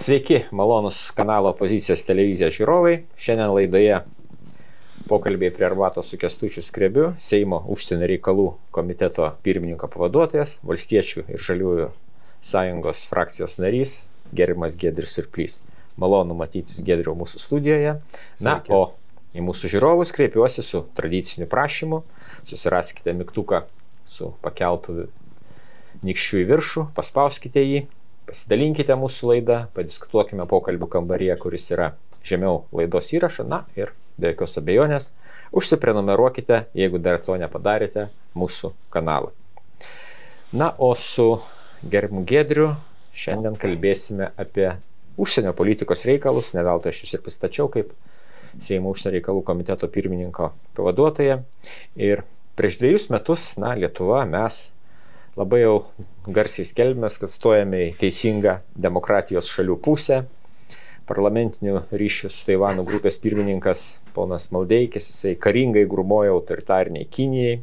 Sveiki, malonus kanalo Pozicijos televizija žiūrovai. Šiandien laidoje pokalbiai prie arbatos su Kęstučiu Skrebiu, Seimo užsienio reikalų komiteto pirmininko pavaduotojas, Valstiečių ir Žaliųjų sąjungos frakcijos narys, gerbiamas Giedrius Surplys. Malonu matyti Giedriau mūsų studijoje. Na, o į mūsų žiūrovus kreipiuosi su tradiciniu prašymu. Susiraskite mygtuką su pakeltu nykščiu į viršų, paspauskite jį. Pasidalinkite mūsų laidą, padiskutuokime pokalbių kambaryje, kuris yra žemiau laidos įrašo. Na ir be jokios abejonės, užsiprenumeruokite, jeigu dar to nepadarėte, mūsų kanalą. Na, o su gerbiamu Giedriu šiandien kalbėsime apie užsienio politikos reikalus. Ne veltui aš jūs ir pristačiau kaip Seimo užsienio reikalų komiteto pirmininko pavaduotoja. Ir prieš 2 metus, Lietuva, mes labai jau garsiai skelbėmės, kad stojame į teisingą demokratijos šalių pusę. Parlamentinių ryšių su Taivano grupės pirmininkas ponas Maldeikis, jisai karingai grūmojo autoritariniai Kinijai.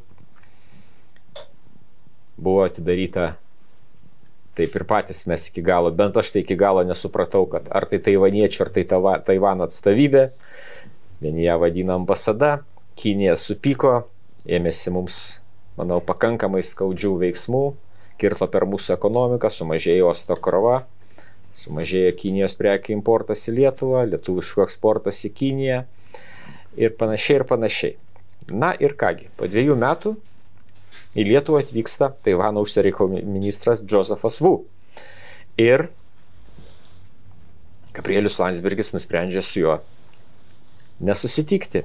Buvo atidaryta, taip ir patys mes iki galo, bent aš tai iki galo nesupratau, kad ar tai taivaniečių, ar tai Taivano atstovybė. Vieni ją vadina ambasada, Kinija supyko, ėmėsi mums, manau, pakankamai skaudžių veiksmų, kirto per mūsų ekonomiką, sumažėjo osto krova, sumažėjo Kinijos prekių importas į Lietuvą, lietuviškų eksportas į Kiniją ir panašiai ir panašiai. Na ir kągi, po 2 metų į Lietuvą atvyksta Taivano užsienio reikalų ministras Josephas Wu. Ir Gabrielius Landsbergis nusprendžia su juo nesusitikti.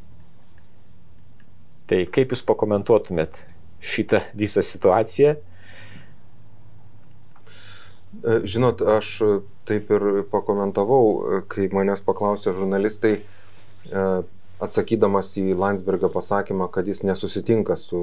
Tai kaip jūs pakomentuotumėt šitą visą situaciją? Žinot, aš taip ir pakomentavau, kai manęs paklausė žurnalistai, atsakydamas į Landsbergio pasakymą, kad jis nesusitinka su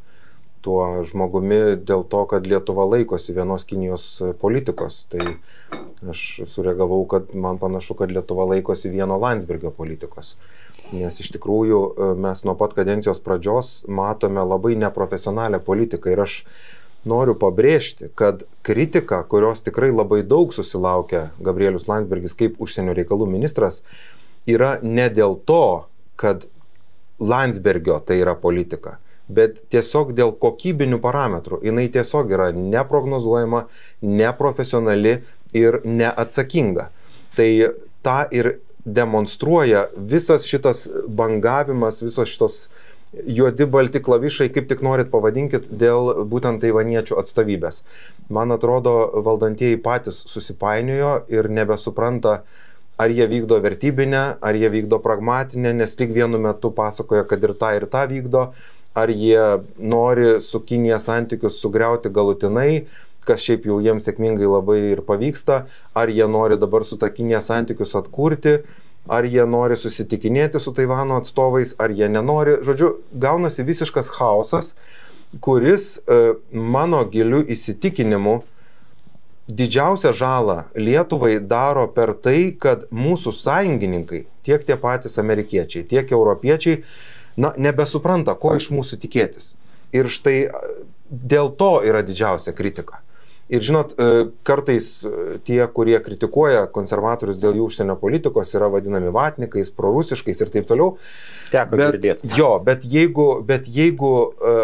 tuo žmogumi dėl to, kad Lietuva laikosi vienos Kinijos politikos. Tai aš sureagavau, kad man panašu, kad Lietuva laikosi vieno Landsbergio politikos. Nes iš tikrųjų mes nuo pat kadencijos pradžios matome labai neprofesionalią politiką. Ir aš noriu pabrėžti, kad kritika, kurios tikrai labai daug susilaukia Gabrielius Landsbergis kaip užsienio reikalų ministras, yra ne dėl to, kad Landsbergio tai yra politika, bet tiesiog dėl kokybinių parametrų. Jinai tiesiog yra neprognozuojama, neprofesionali ir neatsakinga. Tai tą ir demonstruoja visas šitas bangavimas, visos šitos juodi balti klavišai, kaip tik norit pavadinkit, dėl būtent taivaniečių atstovybės. Man atrodo, valdantieji patys susipainiojo ir nebesupranta, ar jie vykdo vertybinę, ar jie vykdo pragmatinę, nes lyg vienu metu pasakoja, kad ir tą vykdo, ar jie nori su Kinija santykius sugriauti galutinai, kas šiaip jau jiems sėkmingai labai ir pavyksta, ar jie nori dabar su ta Kinija santykius atkurti, ar jie nori susitikinėti su Taivano atstovais, ar jie nenori. Žodžiu, gaunasi visiškas chaosas, kuris mano giliu įsitikinimu didžiausią žalą Lietuvai daro per tai, kad mūsų sąjungininkai, tiek tie patys amerikiečiai, tiek europiečiai, nebesupranta, ko iš mūsų tikėtis. Ir štai dėl to yra didžiausia kritika. Ir žinot, kartais tie, kurie kritikuoja konservatorius dėl jų užsienio politikos, yra vadinami vatnikais, prorusiškais ir taip toliau. Teko girdėti. Bet jeigu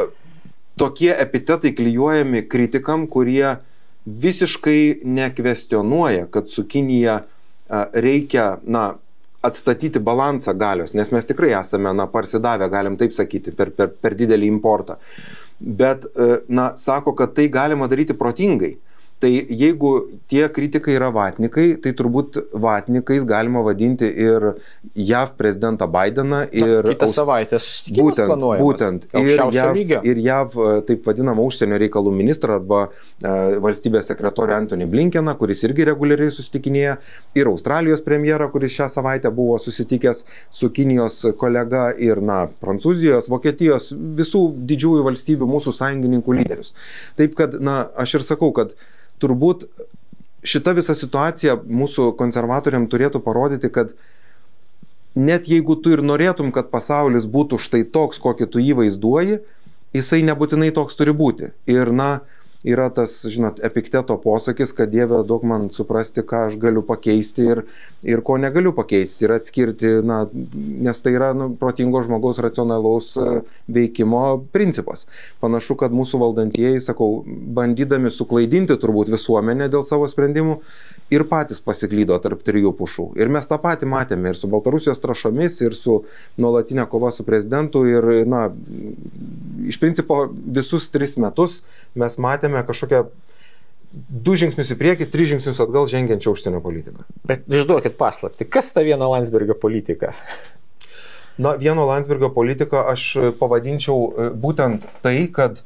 tokie epitetai klijuojami kritikam, kurie visiškai nekvestionuoja, kad su Kinija reikia, atstatyti balansą galios, nes mes tikrai esame, parsidavę, galim taip sakyti, per didelį importą. Bet, sako, kad tai galima daryti protingai. Tai jeigu tie kritikai yra vatnikai, tai turbūt vatnikais galima vadinti ir JAV prezidentą Bideną ir... Kitą savaitę susitikimas planuojamas. Būtent. Ir JAV taip vadinamą užsienio reikalų ministrą arba valstybės sekretorių Antony Blinkeną, kuris irgi reguliariai susitikinėja, ir Australijos premjerą, kuris šią savaitę buvo susitikęs su Kinijos kolega ir, Prancūzijos, Vokietijos, visų didžiųjų valstybių mūsų sąjungininkų lyderius. Taip kad, aš ir sakau, kad turbūt šita visa situacija mūsų konservatoriam turėtų parodyti, kad net jeigu tu ir norėtum, kad pasaulis būtų štai toks, kokį tu jį vaizduoji, jisai nebūtinai toks turi būti. Ir yra tas, žinot, Epikteto posakis, kad Dieve duok man suprasti, ką aš galiu pakeisti ir ko negaliu pakeisti ir atskirti, na, nes tai yra protingo žmogaus racionalaus veikimo principas. Panašu, kad mūsų valdantieji, sakau, bandydami suklaidinti turbūt visuomenę dėl savo sprendimų ir patys pasiklydo tarp trijų pušų. Ir mes tą patį matėme ir su Baltarusijos trąšomis, ir su nuolatinė kova su prezidentu ir, na, iš principo visus 3 metus mes matėme kažkokią 2 žingsnius į priekį, 3 žingsnius atgal žengiančią užsienio politiką. Bet išduokit paslaptį, kas ta vieno Landsbergio politika? Na, vieno Landsbergio politiką aš pavadinčiau būtent tai, kad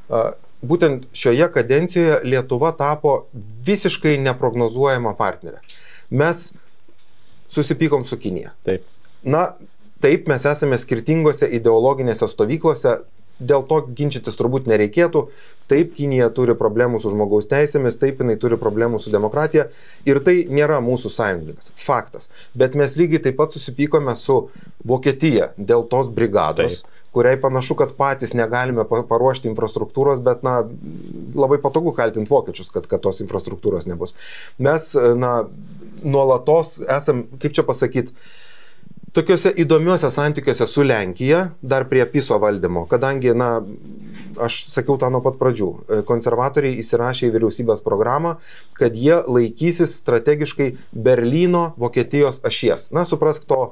būtent šioje kadencijoje Lietuva tapo visiškai neprognozuojama partnerė. Mes susipykom su Kinija. Taip. Na, taip, mes esame skirtingose ideologinėse stovyklose, dėl to ginčytis turbūt nereikėtų. Taip, Kinija turi problemų su žmogaus teisėmis, taip, jinai turi problemų su demokratija ir tai nėra mūsų sąjungininkas. Faktas. Bet mes lygiai taip pat susipykome su Vokietija dėl tos brigados, kuriai panašu, kad patys negalime paruošti infrastruktūros, bet, na, labai patogu kaltinti vokiečius, kad tos infrastruktūros nebus. Mes, na, nuolatos esam, kaip čia pasakyti, tokiuose įdomiuose santykiuose su Lenkija, dar prie PiSo valdymo, kadangi, na, aš sakiau tą nuo pat pradžių, konservatoriai įsirašė į vyriausybės programą, kad jie laikysis strategiškai Berlyno, Vokietijos ašies. Na, suprask to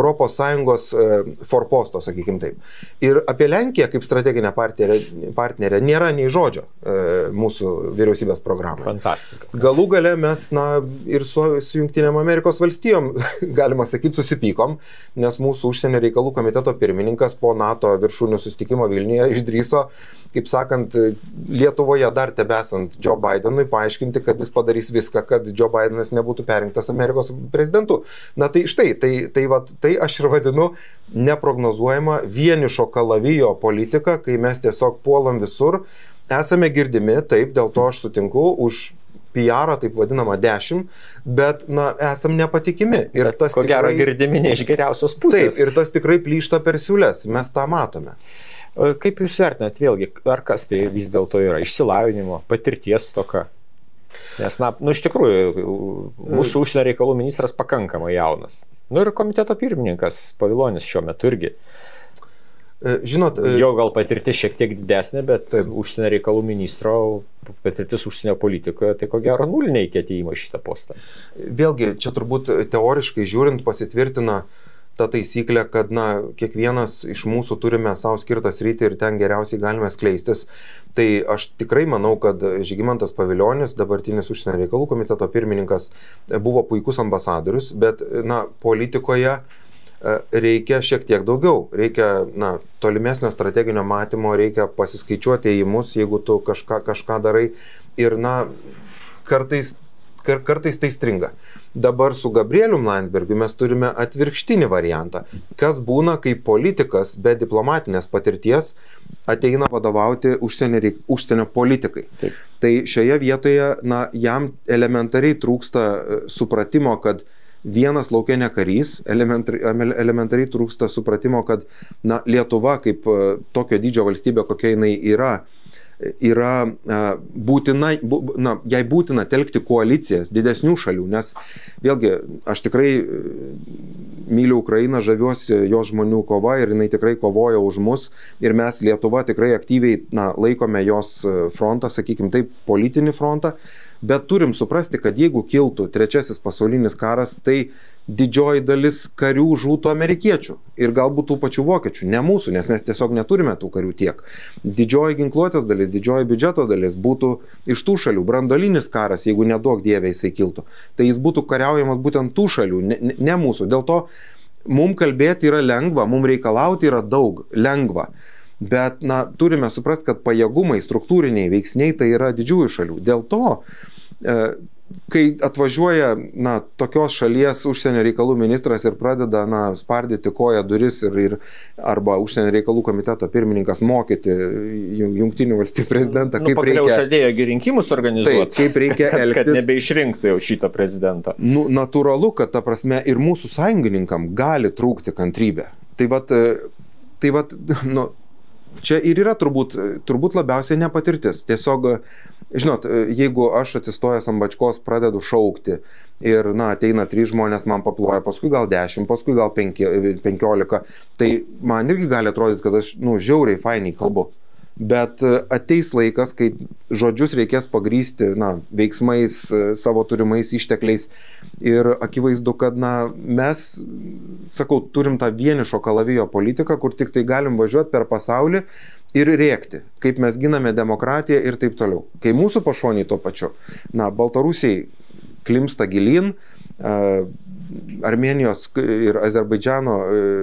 ES forposto, sakykim taip. Ir apie Lenkiją kaip strateginę partnerę nėra nei žodžio mūsų vyriausybės programoje. Fantastika. Galų gale mes, na, ir su Jungtinėm Amerikos valstijom, galima sakyti, susipykom, nes mūsų užsienio reikalų komiteto pirmininkas po NATO viršūnių susitikimo Vilniuje išdrįso, kaip sakant, Lietuvoje dar tebesant Joe Bidenui paaiškinti, kad jis padarys viską, kad Joe Bidenas nebūtų perrinktas Amerikos prezidentu. Na tai štai, tai aš ir vadinu neprognozuojama vienišo kalavijo politika, kai mes tiesiog puolam visur, esame girdimi, taip, dėl to aš sutinku, už PR, taip vadinama 10, bet, na, esam nepatikimi. Ir bet, tas ko gero girdimi ne iš geriausios pusės. Taip, ir tas tikrai plyšta per siūles, mes tą matome. Kaip jūs vertinat vėlgi, ar kas tai vis dėlto yra išsilavinimo, patirties toka? Nes, na, iš tikrųjų, mūsų užsienio reikalų ministras pakankamai jaunas. Nu ir komiteto pirmininkas Pavilonis šiuo metu irgi. Žinot, jo gal patirtis šiek tiek didesnė, bet taip, užsienio reikalų ministro patirtis užsienio politikoje, tai ko gero nuliniai atėjimo šitą postą. Vėlgi, čia turbūt teoriškai žiūrint pasitvirtina ta taisyklė, kad, na, kiekvienas iš mūsų turime savo skirtą sritį ir ten geriausiai galime skleistis. Tai aš tikrai manau, kad Žygimantas Pavilionis, dabartinis užsienio reikalų komiteto pirmininkas, buvo puikus ambasadorius, bet, na, politikoje reikia šiek tiek daugiau. Reikia, na, tolimesnio strateginio matymo, reikia pasiskaičiuoti ėjimus, jeigu tu kažką darai. Ir, na, kartais tai stringa. Dabar su Gabrielium Landsbergiu mes turime atvirkštinį variantą. Kas būna, kai politikas be diplomatinės patirties ateina vadovauti užsienio politikai. Taip. Tai šioje vietoje, na, jam elementariai trūksta supratimo, kad vienas laukia ne karys, elementariai trūksta supratimo, kad, na, Lietuva kaip tokio dydžio valstybė, kokia jinai yra būtina, jai būtina telkti koalicijas didesnių šalių, nes vėlgi aš tikrai myliu Ukrainą, žaviuosi jos žmonių kova ir jinai tikrai kovoja už mus ir mes Lietuva tikrai aktyviai, na, laikome jos frontą, sakykim taip, politinį frontą, bet turim suprasti, kad jeigu kiltų 3 pasaulinis karas, tai didžioji dalis karių žūtų amerikiečių ir galbūt tų pačių vokiečių, ne mūsų, nes mes tiesiog neturime tų karių tiek. Didžioji ginkluotės dalis, didžioji biudžeto dalis būtų iš tų šalių. Brandolinis karas, jeigu neduok dievė jisai kiltų, tai jis būtų kariaujamas būtent tų šalių, ne mūsų. Dėl to mums kalbėti yra lengva, mums reikalauti yra daug lengva. Bet, na, turime suprasti, kad pajėgumai, struktūriniai veiksniai tai yra didžiųjų šalių. Dėl to, kai atvažiuoja, na, tokios šalies užsienio reikalų ministras ir pradeda, na, spardyti koją duris arba užsienio reikalų komiteto pirmininkas mokyti Jungtinių valstybių prezidentą, kaip reikia... žadėjo rinkimus organizuoti, taip, kaip reikia elgtis. Kad nebeišrinktų jau šito prezidentą. Nu, natūralu, kad, ta prasme, ir mūsų sąjungininkam gali trūkti kantrybė. Tai vat, nu, čia ir yra turbūt labiausiai nepatirtis. Tiesiog žinot, jeigu aš atsistojęs ant bačkos pradedu šaukti ir, ateina 3 žmonės, man paploja, paskui gal 10, paskui gal 15, tai man irgi gali atrodyti, kad aš, žiauriai fainiai kalbu. Bet ateis laikas, kai žodžius reikės pagrysti, veiksmais, savo turimais ištekliais ir akivaizdu, kad, mes, sakau, turim tą vienišo kalavijo politiką, kur tik tai galim važiuoti per pasaulį ir rėkti, kaip mes giname demokratiją ir taip toliau. Kai mūsų pašoniai tuo pačiu, Baltarusiai klimsta gilyn, Armėnijos ir Azerbaidžano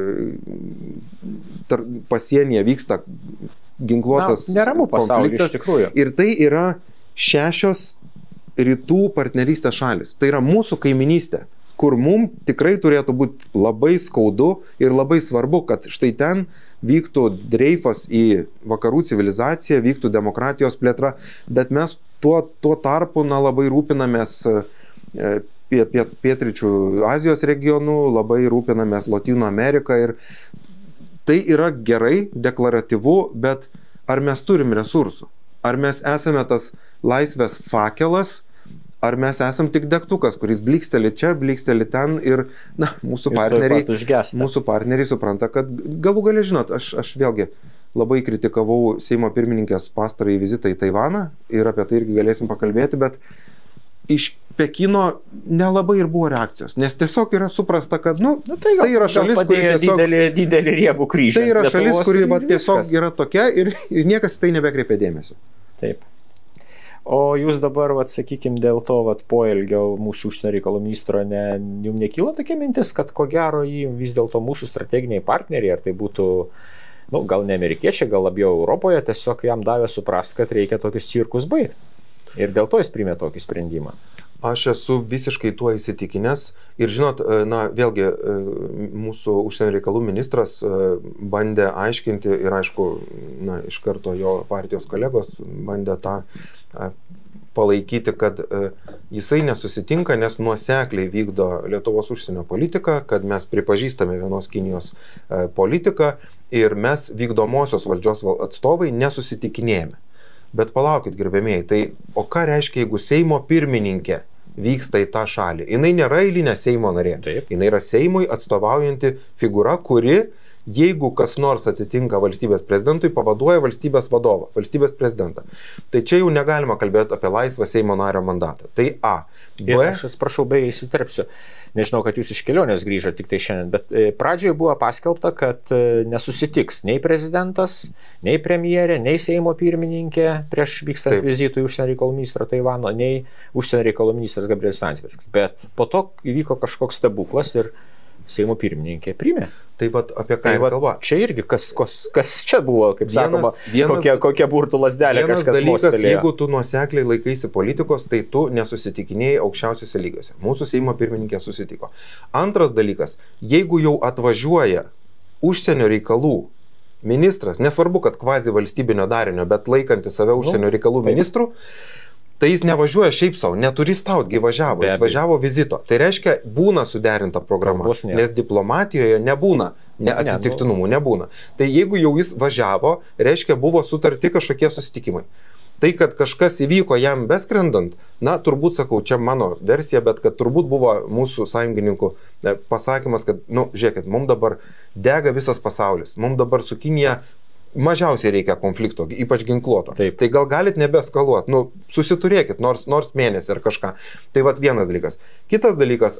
pasienyje vyksta ginkluotas neramu pasaulyje iš tikrųjų. Ir tai yra 6 rytų partnerystės šalis. Tai yra mūsų kaiminystė, kur mums tikrai turėtų būti labai skaudu ir labai svarbu, kad štai ten vyktų dreifas į vakarų civilizaciją, vyktų demokratijos plėtra, bet mes tuo tarpu labai rūpinamės pietryčių Azijos regionu, labai rūpinamės Lotynų Ameriką ir tai yra gerai, deklaratyvu, bet ar mes turim resursų? Ar mes esame tas laisvės fakelas, ar mes esam tik degtukas, kuris bliksteli čia, bliksteli ten ir, mūsų partneriai supranta, kad galų gale, žinot, aš vėlgi labai kritikavau Seimo pirmininkės pastarąjį vizitą į Taivaną ir apie tai irgi galėsim pakalbėti, bet iš Pekino nelabai ir buvo reakcijos, nes tiesiog yra suprasta, kad, tai yra šalis, kuri tiesiog didelį riebų kryžą. Tai yra šalis, kuri tiesiog yra tokia ir niekas tai nebekreipia dėmesio. Taip. O jūs dabar, sakykime, dėl to poelgio mūsų užsienio reikalų ministro, jums nekyla tokia mintis, kad ko gero jį vis dėlto mūsų strateginiai partneriai, ar tai būtų, gal ne amerikiečiai, gal labiau Europoje, tiesiog jam davė suprast, kad reikia tokius cirkus baigti. Ir dėl to jis priėmė tokį sprendimą. Aš esu visiškai tuo įsitikinęs ir žinot, vėlgi mūsų užsienio reikalų ministras bandė aiškinti ir aišku, iš karto jo partijos kolegos bandė tą palaikyti, kad jisai nesusitinka, nes nuosekliai vykdo Lietuvos užsienio politiką, kad mes pripažįstame vienos Kinijos politiką ir mes vykdomosios valdžios atstovai nesusitikinėjame. Bet palaukit, gerbėmėjai, tai o ką reiškia, jeigu Seimo pirmininkė vyksta į tą šalį? Jinai nėra eilinė Seimo narė. Taip. Jinai yra Seimui atstovaujanti figūra, kuri, jeigu kas nors atsitinka valstybės prezidentui, pavaduoja valstybės vadovą, valstybės prezidentą. Tai čia jau negalima kalbėti apie laisvą Seimo nario mandatą. Tai A. B. Ir aš atsiprašau, beje, įsiterpsiu. Nežinau, kad jūs iš kelionės grįžote tik tai šiandien, bet pradžioje buvo paskelbta, kad nesusitiks nei prezidentas, nei premjerė, nei Seimo pirmininkė prieš vykstant vizitui užsienio reikalų ministro Taivano, nei užsienio reikalų ministras Gabrielius Landsbergis. Bet po to įvyko kažkoks stebuklas ir Seimo pirmininkė priėmė. Tai apie ką kalba? Čia irgi kas čia buvo, kaip sakoma, kokia burtų lasdelė kažkas mostelėjo. Jeigu tu nuosekliai laikaisi politikos, tai tu nesusitikinėjai aukščiausiuose lygiuose. Mūsų Seimo pirmininkė susitiko. Antras dalykas, jeigu jau atvažiuoja užsienio reikalų ministras, nesvarbu, kad kvazi valstybinio darinio, bet laikantis save užsienio reikalų ministrų, tai jis nevažiuoja šiaip savo, neturistautgi važiavo, jis važiavo vizito. Tai reiškia, būna suderinta programa, nes diplomatijoje nebūna, atsitiktinumų nebūna. Tai jeigu jau jis važiavo, reiškia, buvo sutarti kažkokie susitikimai. Tai, kad kažkas įvyko jam beskrendant, turbūt, sakau, čia mano versija, bet kad turbūt buvo mūsų sąjungininkų pasakymas, kad, žiūrėkit, mums dabar dega visas pasaulis, mums dabar su Kinija mažiausiai reikia konflikto, ypač ginkluoto. Taip. Tai gal galit nebeeskaluoti, susiturėkit nors mėnesį ar kažką. Tai vienas dalykas. Kitas dalykas,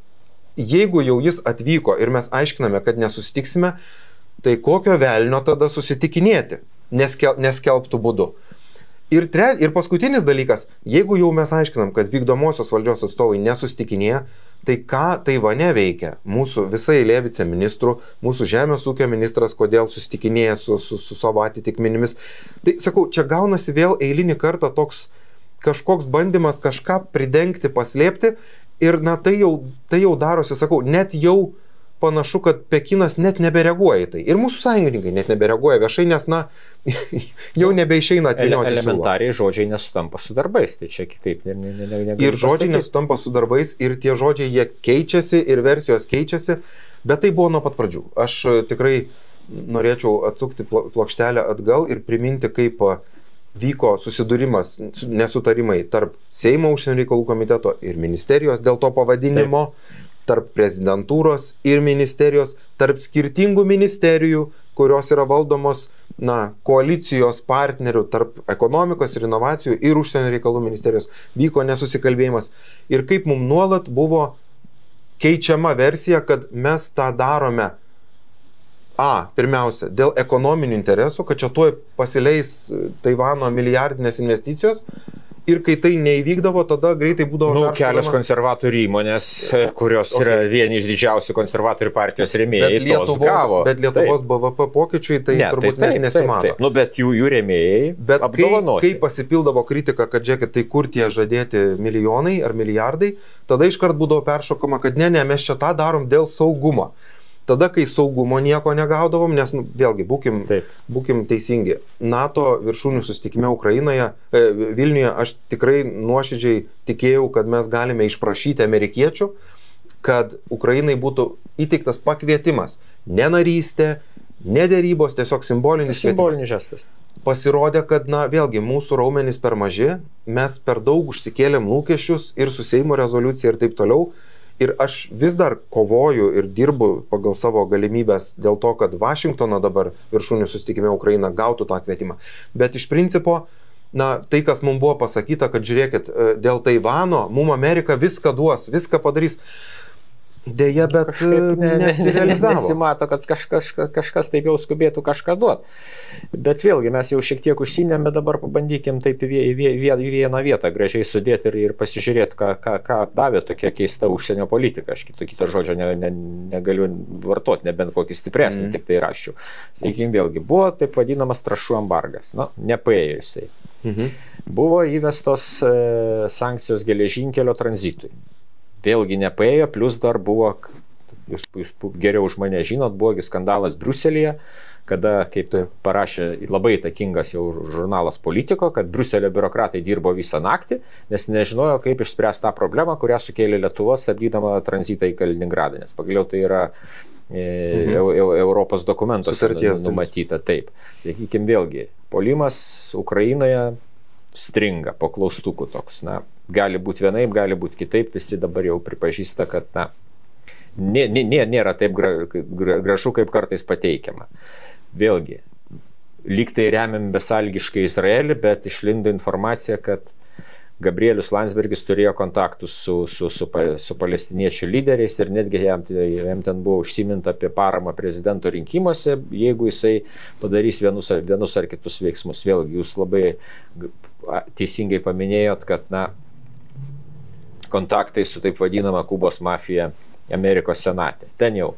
jeigu jau jis atvyko ir mes aiškiname, kad nesusitiksime, tai kokio velnio tada susitikinėti, neskelbtų būdu. Ir paskutinis dalykas, jeigu jau mes aiškinam, kad vykdomosios valdžios atstovai nesusitikinėja, tai ką Taivane veikia mūsų visai eilė viceministrų, mūsų žemės ūkio ministras, kodėl susitikinėja su savo atitikmenimis. Tai sakau, čia gaunasi vėl eilinį kartą toks kažkoks bandymas kažką pridengti, paslėpti ir tai jau darosi, sakau, net jau panašu, kad Pekinas net nebereaguoja į tai. Ir mūsų sąjungininkai net nebereaguoja viešai, nes jau nebeišeina atvynioti. Elementariai žodžiai nesutampa su darbais, tai čia kitaip ir žodžiai nesutampa su darbais, ir tie žodžiai jie keičiasi, ir versijos keičiasi, bet tai buvo nuo pat pradžių. Aš tikrai norėčiau atsukti plokštelę atgal ir priminti, kaip vyko susidūrimas, nesutarimai tarp Seimo užsienio reikalų komiteto ir ministerijos dėl to pavadinimo, tarp prezidentūros ir ministerijos, tarp skirtingų ministerijų, kurios yra valdomos koalicijos partnerių, tarp ekonomikos ir inovacijų ir užsienio reikalų ministerijos vyko nesusikalbėjimas. Ir kaip mums nuolat buvo keičiama versija, kad mes tą darome pirmiausia, dėl ekonominių interesų, kad čia tuoj pasileis Taivano milijardinės investicijos ir kai tai neįvykdavo, tada greitai būdavo kelios konservatorių įmonės, kurios yra vieni iš didžiausių konservatorių partijos rėmėjai, tos gavo. Bet Lietuvos BVP pokyčiui tai turbūt nesimato. Bet jų rėmėjai apdovanoti. Kai pasipildavo kritika, kad žiūrėkit, tai kur tie žadėti milijonai ar milijardai, tada iškart būdavo peršokama, kad ne, mes čia tą darom dėl saugumo. Tada, kai saugumo nieko negaudavom, nes, vėlgi, būkim teisingi, NATO viršūnių susitikime Vilniuje, aš tikrai nuoširdžiai tikėjau, kad mes galime išprašyti amerikiečių, kad Ukrainai būtų įteiktas pakvietimas, ne narystė, ne dėrybos, tiesiog simbolinis žestas. Pasirodė, kad, vėlgi, mūsų raumenys per maži, mes per daug užsikėlėm lūkesčius ir su Seimo rezoliucija ir taip toliau. Ir aš vis dar kovoju ir dirbu pagal savo galimybės dėl to, kad Vašingtono dabar viršūnių susitikime Ukraina gautų tą kvietimą. Bet iš principo, tai, kas mums buvo pasakyta, kad žiūrėkit, dėl Taivano, mums Amerika viską duos, viską padarys. Deja, bet nesirealizavo. Nesimato, kad kažkas taip jau skubėtų kažką duoti. Bet vėlgi, mes jau šiek tiek užsiminėme, dabar pabandykim taip į vieną vietą gražiai sudėti ir pasižiūrėti, ką davė tokia keista užsienio politika. Aš kito žodžio negaliu vartoti, nebent kokį stipresnį, tik tai raščiau. Sakykime, vėlgi, buvo taip vadinamas trąšų embargas. Nepaėjo jisai. Buvo įvestos sankcijos geležinkelio tranzitui. Vėlgi nepaėjo, plus dar buvo, jūs geriau už mane žinot, buvogi skandalas Briuselyje, kada, kaip parašė labai įtakingas jau žurnalas Politico, kad Briuselio biurokratai dirbo visą naktį, nes nežinojo, kaip išspręsti tą problemą, kurią sukėlė Lietuva, stabdydama tranzitą į Kaliningradą, nes pagaliau tai yra Europos dokumentuose numatyta. Taip. Sakykime, vėlgi, puolimas Ukrainoje stringa po klaustukų toks, gali būti vienaip, gali būti kitaip, visi dabar jau pripažįsta, kad nėra taip gražu, kaip kartais pateikiama. Vėlgi, lyg tai remiam besalgiškai Izraelį, bet išlindo informacija, kad Gabrielius Landsbergis turėjo kontaktus su palestiniečių lyderiais ir netgi jam ten buvo užsiminta apie paramą prezidento rinkimuose, jeigu jisai padarys vienus ar kitus veiksmus. Vėlgi, jūs labai teisingai paminėjot, kad kontaktai su taip vadinama Kubos mafija Amerikos senate. Ten jau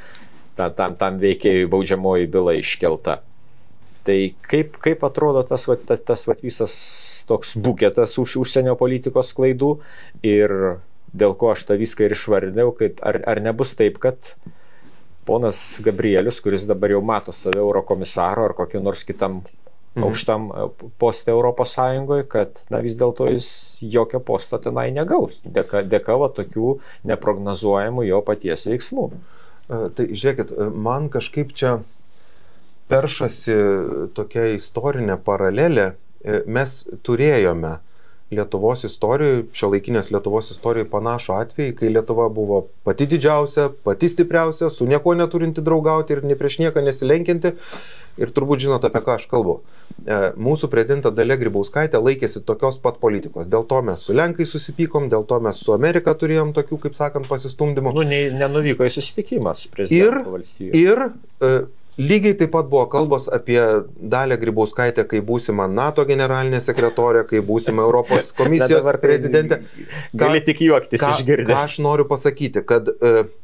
tam veikėjui baudžiamoji byla iškelta. Tai kaip atrodo tas visas toks buketas užsienio politikos klaidų ir dėl ko aš tą viską ir išvardinau, ar nebus taip, kad ponas Gabrielius, kuris dabar jau mato save eurokomisaro ar kokiu nors kitam aukštam poste Europos Sąjungoje, kad vis dėlto jis jokio posto tenai negaus, dėka tokių neprognozuojamų jo paties veiksmų. Tai žiūrėkit, man kažkaip čia peršasi tokia istorinė paralelė. Mes turėjome Lietuvos istorijoje, šiuolaikinės Lietuvos istorijoje panašų atvejį, kai Lietuva buvo pati didžiausia, pati stipriausia, su nieko neturinti draugauti ir ne prieš nieką nesilenkinti. Ir turbūt žinot, apie ką aš kalbu. Mūsų prezidentė Dalia Grybauskaitė laikėsi tokios pat politikos. Dėl to mes su Lenkais susipykom, dėl to mes su Amerika turėjom tokių, kaip sakant, pasistumdymų. Nenuvyko į susitikimą su prezidentu valstybių. Ir lygiai taip pat buvo kalbos apie Dalią Grybauskaitę, kai būsima NATO generalinė sekretorė, kai būsima Europos komisijos prezidentė. Gali tik juoktis išgirdęs. Ką aš noriu pasakyti, kad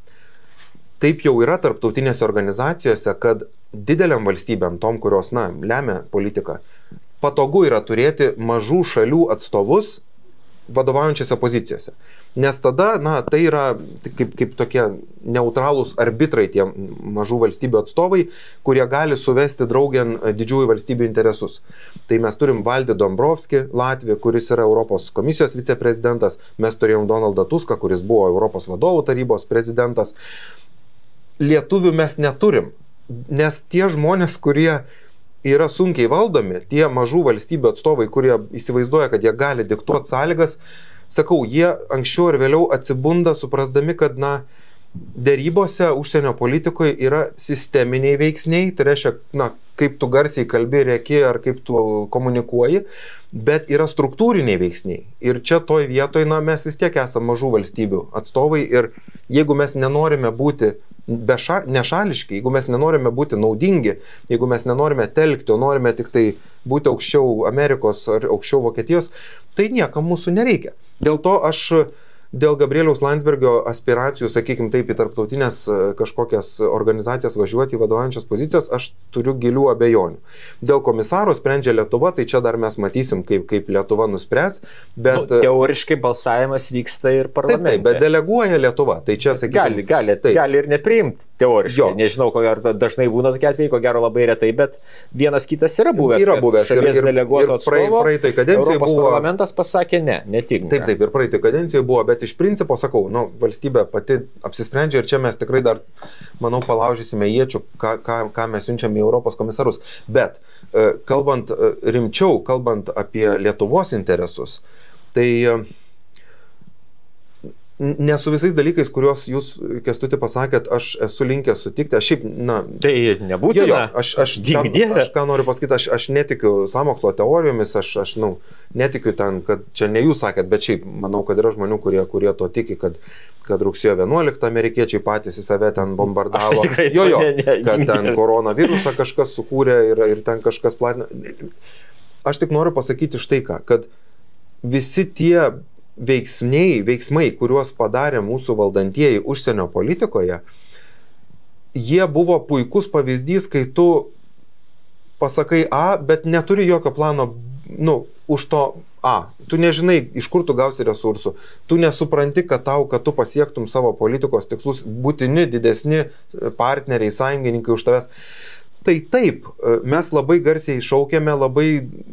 taip jau yra tarptautinėse organizacijose, kad dideliam valstybėm, tom, kurios, lemia politiką, patogu yra turėti mažų šalių atstovus vadovaujančiose pozicijose. Nes tada, tai yra kaip tokie neutralūs arbitrai, tie mažų valstybių atstovai, kurie gali suvesti draugėn didžiųjų valstybių interesus. Tai mes turim Valdį Dombrovskį, Latvį, kuris yra Europos komisijos viceprezidentas, mes turėjom Donaldą Tuską, kuris buvo Europos vadovų tarybos prezidentas. Lietuvių mes neturim, nes tie žmonės, kurie yra sunkiai valdomi, tie mažų valstybių atstovai, kurie įsivaizduoja, kad jie gali diktuoti sąlygas, sakau, jie anksčiau ir vėliau atsibunda, suprasdami, kad, dėrybose užsienio politikoje yra sisteminiai veiksniai, tai reiškia, kaip tu garsiai kalbi, rėki ar kaip tu komunikuoji, bet yra struktūriniai veiksniai. Ir čia toj vietoj, mes vis tiek esame mažų valstybių atstovai ir jeigu mes nenorime būti nešališki, jeigu mes nenorime būti naudingi, jeigu mes nenorime telkti, o norime tik tai būti aukščiau Amerikos ar aukščiau Vokietijos, tai niekam mūsų nereikia. Dėl to aš dėl Gabrieliaus Landsbergio aspiracijų, sakykime taip, į tarptautinės kažkokias organizacijas važiuoti į vadovaujančias pozicijas, aš turiu gilių abejonių. Dėl komisaro sprendžia Lietuva, tai čia dar mes matysim, kaip Lietuva nuspręs, bet... Teoriškai balsavimas vyksta ir parlamente. Taip, bet deleguoja Lietuva, tai čia, sakykime... Gali ir nepriimti teoriškai. Nežinau, ar dažnai būna tokie atvejai, ko gero labai retai, bet vienas kitas yra buvęs. Šalies deleguoto atstovo Europos parlamentas pasakė netinka. Taip, ir praeitoj kadencijoje buvo, bet iš principo, sakau, valstybė pati apsisprendžia ir čia mes tikrai dar, manau, palaužysime iečių, ką mes siunčiame į Europos komisarus. Bet kalbant rimčiau, kalbant apie Lietuvos interesus, tai ne su visais dalykais, kuriuos jūs, Kęstuti, pasakėt, aš esu linkęs sutikti. Aš šiaip, Tai nebūtina. Aš ką noriu pasakyti, aš netikiu sąmokslo teorijomis, aš netikiu ten, kad čia ne jūs sakėt, bet šiaip manau, kad yra žmonių, kurie to tiki, kad rugsėjo 11 amerikiečiai patys į save ten bombardavo. Aš tai tikrai kad ten koronavirusą kažkas sukūrė ir ten kažkas platina. Aš tik noriu pasakyti štai ką, kad visi tie veiksmai, kuriuos padarė mūsų valdantieji užsienio politikoje, jie buvo puikus pavyzdys, kai tu pasakai A, bet neturi jokio plano, už to A. Tu nežinai, iš kur tu gausi resursų. Tu nesupranti, kad tu pasiektum savo politikos tikslus, būtini didesni partneriai, sąjungininkai už tavęs. Tai taip, mes labai garsiai šaukėme, labai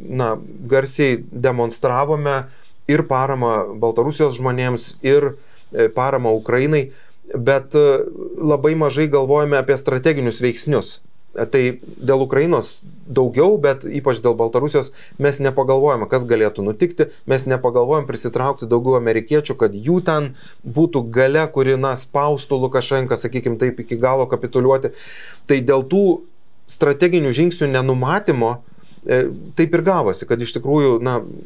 garsiai demonstravome ir paramą Baltarusijos žmonėms, ir paramą Ukrainai, bet labai mažai galvojame apie strateginius veiksnius. Tai dėl Ukrainos daugiau, bet ypač dėl Baltarusijos mes nepagalvojame, kas galėtų nutikti, mes nepagalvojame prisitraukti daugiau amerikiečių, kad jų ten būtų gale, kuri spaustų Lukašenką, sakykime taip, iki galo kapituliuoti. Tai dėl tų strateginių žingsnių nenumatymo taip ir gavosi, kad iš tikrųjų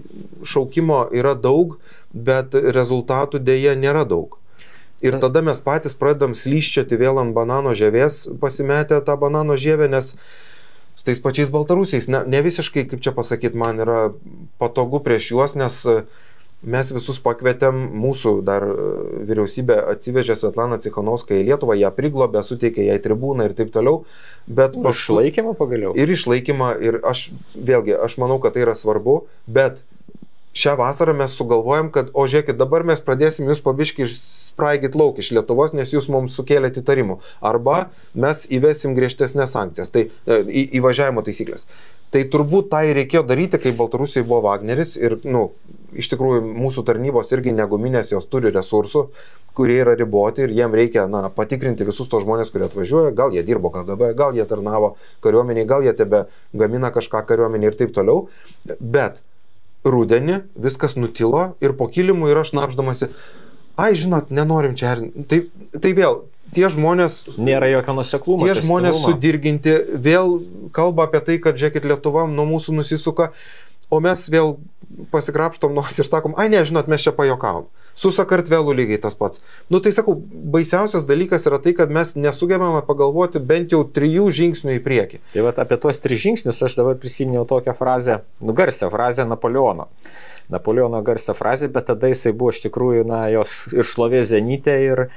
šaukimo yra daug, bet rezultatų dėja nėra daug. Ir tada mes patys pradedam slyščioti vėl ant banano žievės, pasimetę tą banano žievę, nes su tais pačiais baltarusiais, ne visiškai, kaip čia pasakyti, man yra patogu prieš juos, nes mes visus pakvietėm, mūsų dar vyriausybė atsivežė Svetlaną Cichanovską į Lietuvą, ją priglobė, suteikė jai tribūną ir taip toliau. Bet išlaikymą pagaliau. Ir išlaikymą, ir aš manau, kad tai yra svarbu, bet šią vasarą mes sugalvojam, kad, žiūrėkit, dabar mes pradėsim jūs pabiškai spraigyti lauk iš Lietuvos, nes jūs mums sukėlėte įtarimų. Arba mes įvesim griežtesnės sankcijas, tai įvažiavimo taisyklės. Tai turbūt tai reikėjo daryti, kai Baltarusijoje buvo Wagneris ir, iš tikrųjų, mūsų tarnybos irgi neguminės, jos turi resursų, kurie yra riboti ir jiem reikia, patikrinti visus tos žmonės, kurie atvažiuoja, gal jie dirbo KGB, gal jie tarnavo kariuomeniai, gal jie tebe gamina kažką kariuomeniai ir taip toliau, bet rudenį viskas nutilo ir po kilimu yra šnapždamasi, žinot, nenorim čia, tai vėl, tie žmonės... Nėra jokio nuoseklumo. Tie žmonės sudirginti, vėl kalba apie tai, kad, žiūrėkit, Lietuva nuo mūsų nusisuka, o mes vėl pasikrapštom nosį ir sakom, žinot, mes čia pajokavom. Su Sakartvelu lygiai tas pats. Tai sakau, baisiausias dalykas yra tai, kad mes nesugebame pagalvoti bent jau 3 žingsnių į priekį. Tai apie tuos 3 žingsnius aš dabar prisiminiau tokią frazę, garsią frazę Napoleono. Napoleono garsią frazę, bet tada jisai buvo iš tikrųjų, jos ir šlovė zenite,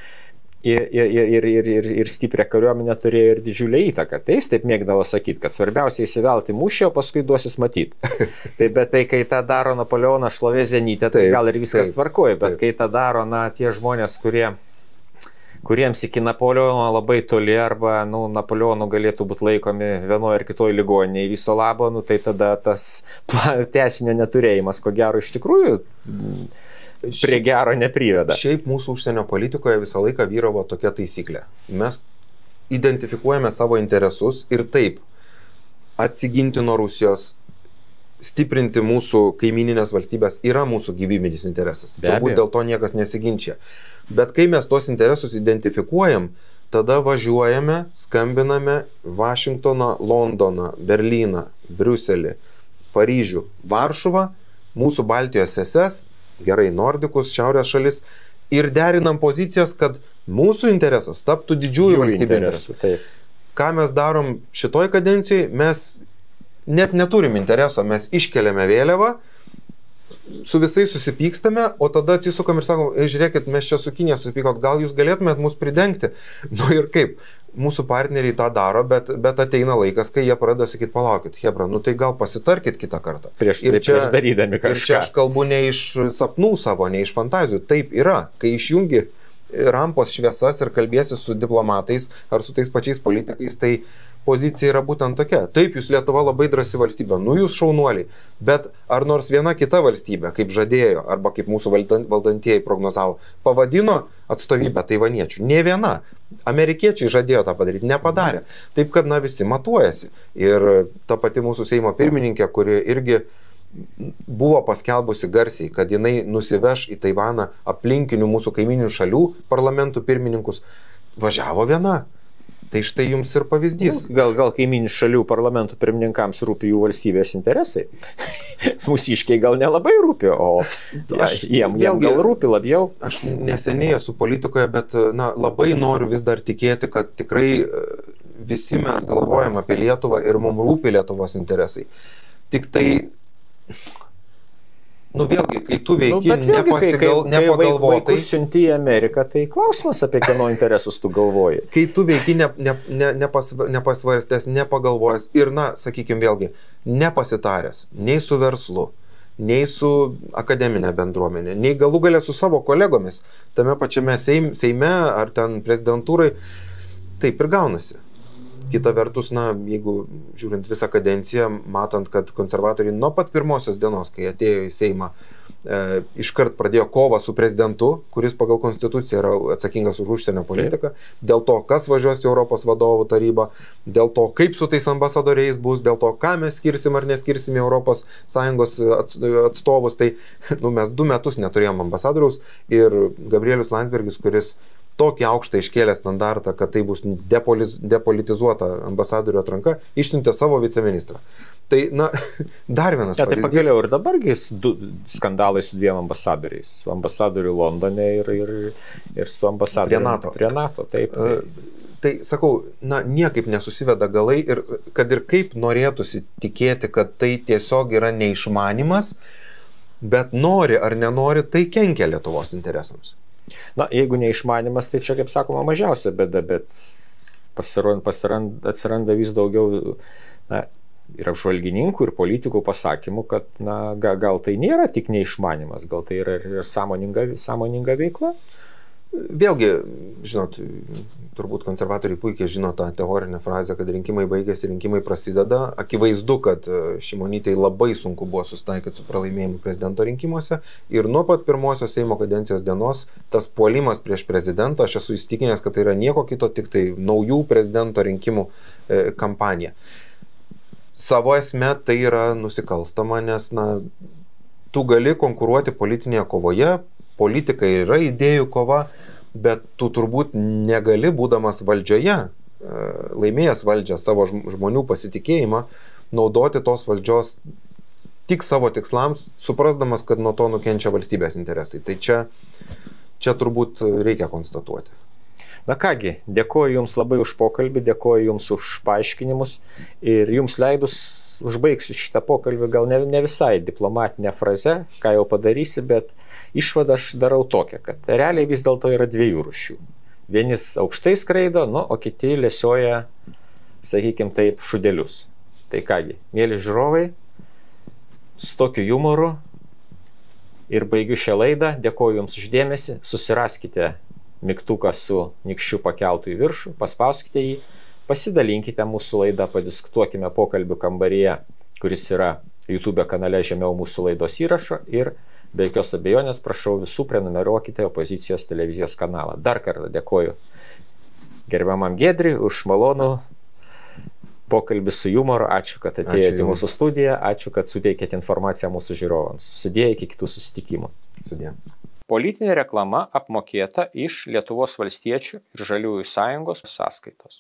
ir stiprią kariuomenę turėjo ir didžiulę įtaką. Tai jis taip mėgdavo sakyti, kad svarbiausia įsivelti mūšį, o paskui duosis matyti. Bet tai, kai tą daro Napoleonas šlovė zenite, tai gal ir viskas tvarkoja, bet kai tą daro tie žmonės, kuriems iki Napoleono labai toli, arba Napoleonų galėtų būti laikomi vienoje ar kitoje ligoninėje viso labo, tai tada tas tęsinio neturėjimas, ko gero, iš tikrųjų prie gero nepriveda. Šiaip mūsų užsienio politikoje visą laiką vyravo tokia taisyklė. Mes identifikuojame savo interesus ir taip, atsiginti nuo Rusijos, stiprinti mūsų kaimininės valstybės yra mūsų gyvybinis interesas. Turbūt dėl to niekas nesiginčia. Bet kai mes tos interesus identifikuojam, tada važiuojame, skambiname Vašingtoną, Londoną, Berlyną, Briuselį, Paryžių, Varšuvą, mūsų Baltijos SS, gerai Nordikus, šiaurės šalis ir derinam pozicijas, kad mūsų interesas taptų didžiųjų valstybių interesų. Ką mes darom šitoj kadencijai, mes net neturim intereso, mes iškeliame vėliavą, su visais susipykstame, o tada atsisukam ir sakom, žiūrėkit, mes čia su Kinija susipykot, gal jūs galėtumėt mus pridengti. Nu ir kaip, mūsų partneriai tą daro, bet ateina laikas, kai jie pradeda sakyti, palaukit, hebra, nu tai gal pasitarkit kitą kartą. Prieš darydami kažką. Ir čia aš kalbu ne iš sapnų savo, ne iš fantazijų. Taip yra, kai išjungi rampos šviesas ir kalbėsi su diplomatais ar su tais pačiais politikais, tai pozicija yra būtent tokia. Taip, jūs Lietuva labai drąsi valstybė, nu jūs šaunuoliai, bet ar nors viena kita valstybė, kaip žadėjo, arba kaip mūsų valdantieji prognozavo, pavadino atstovybę taivaniečių? Nė viena. Amerikiečiai žadėjo tą padaryti, nepadarė. Taip, kad visi matuojasi. Ir ta pati mūsų Seimo pirmininkė, kuri irgi buvo paskelbusi garsiai, kad jinai nusiveš į Taivaną aplinkinių mūsų kaiminių šalių parlamentų pirmininkus, važiavo viena. Tai štai jums ir pavyzdys. Gal kaiminių šalių parlamentų pirmininkams rūpi jų valstybės interesai. Mūsiškiai gal nelabai rūpi, o jiem gal rūpi labiau. Aš neseniai esu politikoje, bet labai noriu vis dar tikėti, kad tikrai visi mes galvojam apie Lietuvą ir mums rūpi Lietuvos interesai. Tik tai vėlgi, kai tu veiki nepagalvotai. Vaikus siunti į Ameriką, tai klausimas, apie kieno interesus tu galvoji. Kai tu veiki nepasvarstęs, nepagalvojęs ir, sakykime vėlgi, nepasitaręs nei su verslu, nei su akademinė bendruomenė, nei galų galę su savo kolegomis, tame pačiame Seime ar ten prezidentūrai, taip ir gaunasi. Kita vertus, jeigu žiūrint visą kadenciją, matant, kad konservatoriai nuo pat pirmosios dienos, kai atėjo į Seimą, iškart pradėjo kovą su prezidentu, kuris pagal konstituciją yra atsakingas už užsienio politiką, dėl to, kas važiuos į Europos vadovų tarybą, dėl to, kaip su tais ambasadoriais bus, dėl to, ką mes skirsim ar neskirsim į Europos Sąjungos atstovus. Tai mes 2 metus neturėjom ambasadoriaus ir Gabrielius Landsbergis, kuris tokį aukštą iškėlė standartą, kad tai bus depolitizuota ambasadorių atranka, išsiuntė savo viceministrą. Tai, dar vienas pavyzdys. Tai pagaliau ir dabargi skandalai su 2 ambasadoriais. Su ambasadoriu Londone ir su ambasadoriu prie NATO. Taip. Tai sakau, niekaip nesusiveda galai ir kad ir kaip norėtųsi tikėti, kad tai tiesiog yra neišmanimas, bet nori ar nenori, tai kenkia Lietuvos interesams. Jeigu neišmanimas, tai čia, kaip sakoma, mažiausia bėda, bet atsiranda vis daugiau ir apžvalgininkų, ir politikų pasakymų, kad gal tai nėra tik neišmanimas, gal tai yra ir sąmoninga veikla. Vėlgi, žinot, turbūt konservatoriai puikiai žino tą teorinę frazę, kad rinkimai baigėsi, rinkimai prasideda. Akivaizdu, kad Šimonytei labai sunku buvo susitaikyti su pralaimėjimu prezidento rinkimuose ir nuo pat pirmosios Seimo kadencijos dienos tas puolimas prieš prezidentą, aš esu įstikinęs, kad tai yra nieko kito, tik tai naujų prezidento rinkimų kampanija. Savo esme tai yra nusikalstama, nes tu gali konkuruoti politinėje kovoje, politika yra idėjų kova, bet tu turbūt negali, būdamas valdžioje, laimėjęs valdžią, savo žmonių pasitikėjimą, naudoti tos valdžios tik savo tikslams, suprasdamas, kad nuo to nukenčia valstybės interesai. Tai čia turbūt reikia konstatuoti. Kągi, dėkuoju Jums labai už pokalbį, dėkuoju Jums už paaiškinimus ir Jums leidus užbaigsiu šitą pokalbį, gal ne visai diplomatinę frazę, ką jau padarysi, bet išvadą aš darau tokią, kad realiai vis dėlto yra 2 rūšių. Vienis aukštai skraido, o kiti lesioja, sakykime taip, šudelius. Tai kągi, mėly žiūrovai, su tokiu jumoru ir baigiu šią laidą, dėkuoju Jums už dėmesį, susiraskite mygtuką su nykščiu pakeltų į viršų, paspauskite jį, pasidalinkite mūsų laidą, padiskutuokime pokalbių kambaryje, kuris yra YouTube kanale žemiau mūsų laidos įrašo ir be jokios abejonės prašau visų prenumeruokite Opozicijos televizijos kanalą. Dar kartą dėkoju gerbiamam Giedriui už malonų Pokalbis su jumoru, ačiū, kad atėjote į mūsų studiją, ačiū, kad suteikėte informaciją mūsų žiūrovams. Sudie, iki kitų susitikimų. Sudie. Politinė reklama apmokėta iš Lietuvos valstiečių ir Žaliųjų sąjungos sąskaitos.